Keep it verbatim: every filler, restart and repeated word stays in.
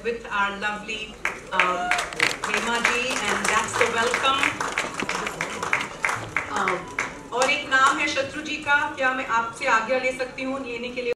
with our lovely uh, Hema ji, and that's the welcome. Uh, और एक नाम है शत्रु जी का, क्या मैं आपसे आज्ञा ले सकती हूँ लेने के लिए?